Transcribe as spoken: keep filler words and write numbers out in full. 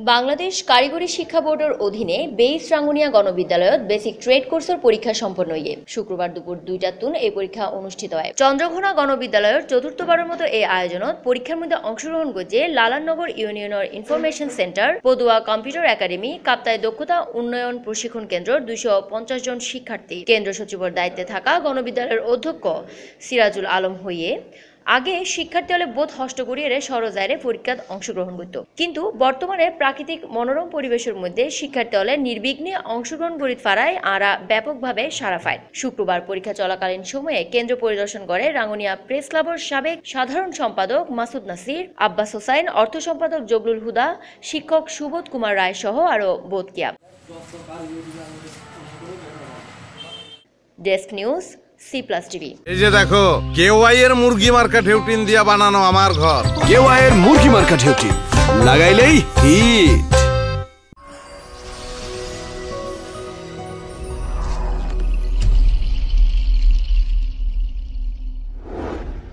বাংলাদেশ কারিগরি শিক্ষা বোর্ডের অধীনে বেইস রাঙ্গুনিয়া গণবিদ্যালয়ত বেসিক ট্রেড কোর্সের পরীক্ষা সম্পন্ন হয়ে শুক্রবার দুপুর দুইটার তুন এই পরীক্ষা অনুষ্ঠিত হয়। চন্দ্রঘোনা গণবিদ্যালয়ের চতুর্থবারের মতো এই আয়োজনত পরীক্ষার মধ্যে অংশগ্রহণ করছে লালাননগর ইউনিয়নের information centre, Padua computer academy, Kaptai দক্ষতা উন্নয়ন প্রশিক্ষণ কেন্দ্র দুইশো পঞ্চাশ জন শিক্ষার্থী। কেন্দ্র সচিবের দায়িত্বে থাকা গণবিদ্যালয়ের অধ্যক্ষ সিরাজুল আলম হইয়ে আগে শিক্ষার্থী হলে বোধ হষ্টগড়িয়ে সরজাইরে পরীক্ষাত অংশগ্রহণ করত, কিন্তু বর্তমানে প্রাকৃতিক মনোরম পরিবেশের মধ্যে শিক্ষার্থী হলে নির্বিঘ্নে অংশগ্রহণ করিত পারায় আরা ব্যাপকভাবে সাড়া পায়। শুক্রবার পরীক্ষা চলাকালীন সময়ে কেন্দ্র পরিদর্শন করে রাঙ্গুনিয়া প্রেস ক্লাবের সাবেক সাধারণ সম্পাদক মাসুদ নাসির, আব্বাস হোসাইন, অর্থ সম্পাদক জবলুল হুদা, শিক্ষক সুবোধ কুমার রায় সহ আরো বোধকিয়া। Desk news, C plus TV. এই যে দেখো, কেওয়াই এর মুরগি মার্কা ঢেউটিন দিয়া বানানো আমার ঘর। কেওয়াই এর মুরগি মার্কা ঢেউটিন লাগাইলেই হিট।